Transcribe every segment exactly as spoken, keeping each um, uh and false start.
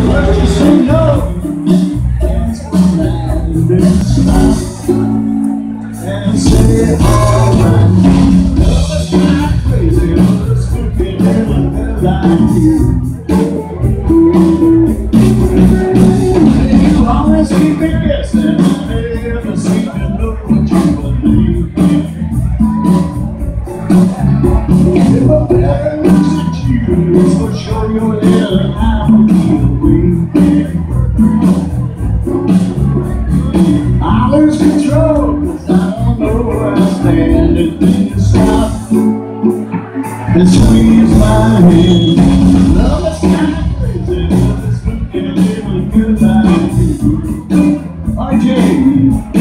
But you say no, that's what I stop and say alright. Love is not crazy, love is spooky, little girl like you. You always keep me guessing, I never seem to know what you believe in. If a bear looks at you, it's for sure you're there and I will be waiting. I lose control, cause I don't know where I stand. And then you stop and squeeze my hand. Love is kind of crazy, love is spooky, a little good like you. R J.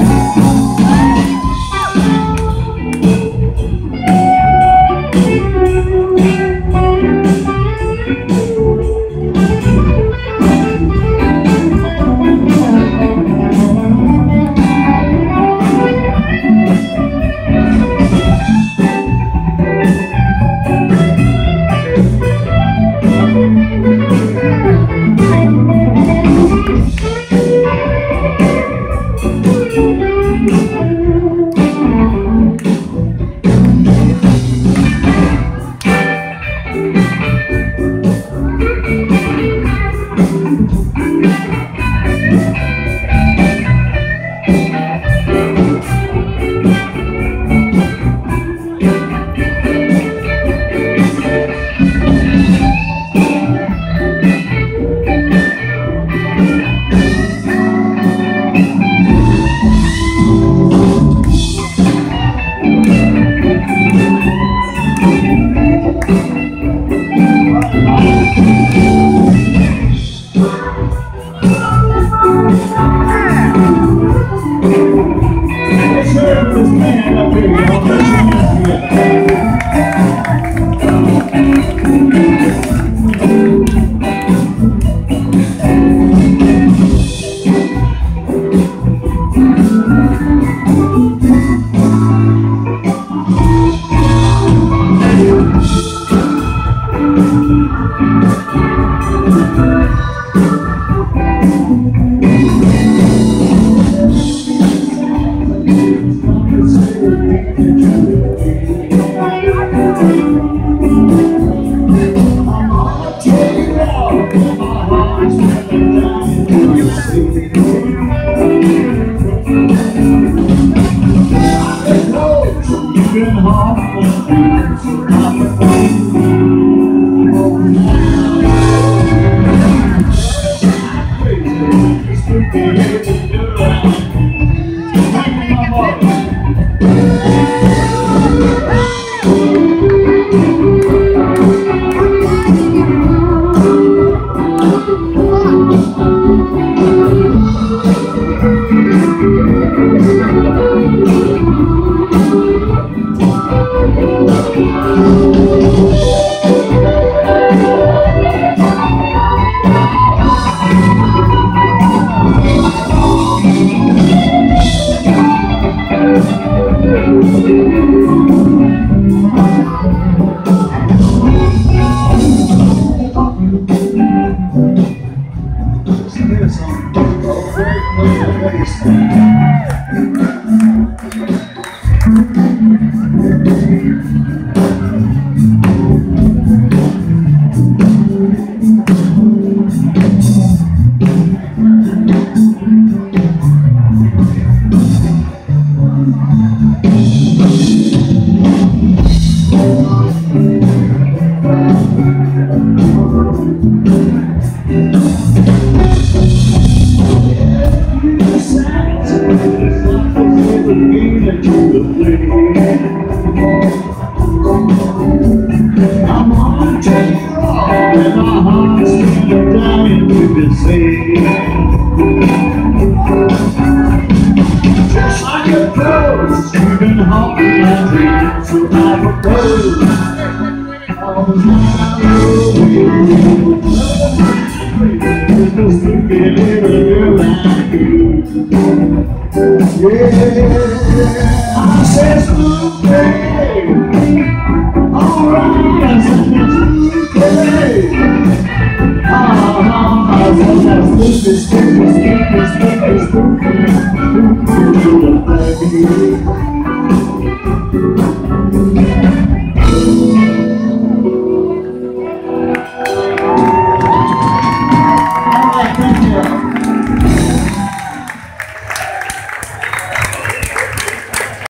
I said, alright, I said, to the back of you.